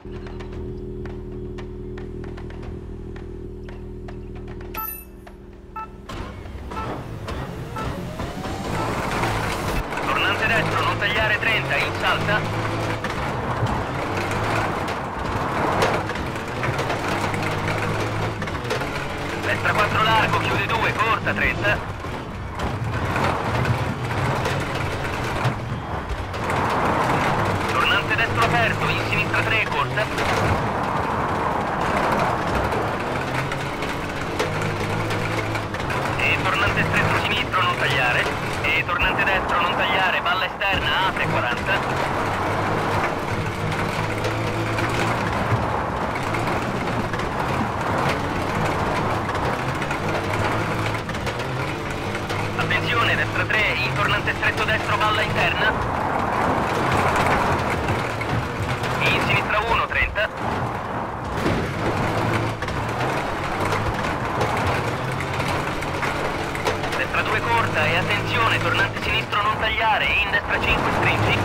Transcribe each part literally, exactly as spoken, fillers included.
Tornante destro, non tagliare trenta, in salta. Destra quattro largo, chiude due, corta trenta. Tornante destro aperto, in sinistra tre, corta. E tornante stretto sinistro, non tagliare. E tornante destro, non tagliare, palla esterna, apre quaranta. Attenzione, destra tre, in tornante stretto destro, palla interna. In sinistra uno, trenta. Destra due corta e attenzione, tornante sinistro non tagliare, in destra cinque, stringi.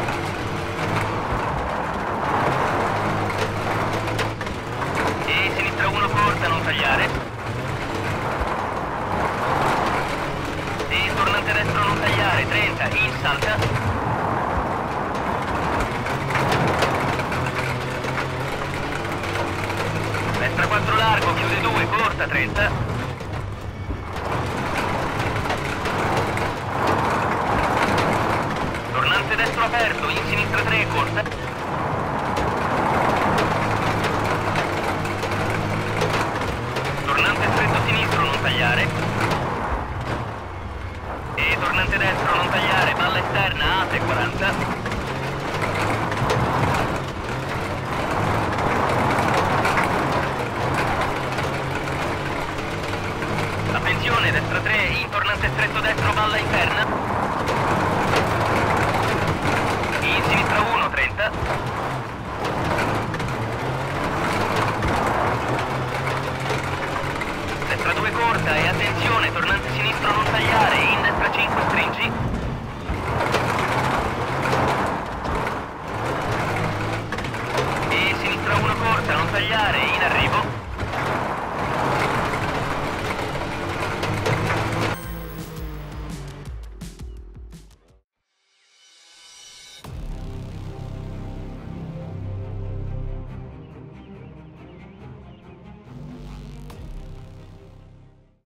E sinistra uno corta, non tagliare. E tornante destro non tagliare, trenta, in salta. Destra quattro largo, chiude due, corta, trenta. Tornante destro aperto, in sinistra tre, corta. Tornante stretto sinistro, non tagliare. E tornante destro, non tagliare, palla esterna, apre quaranta. Attenzione, destra tre, in tornante stretto destro, palla interna. In sinistra uno, trenta. Destra due corta e attenzione, tornante sinistro non tagliare, in destra cinque, stringi.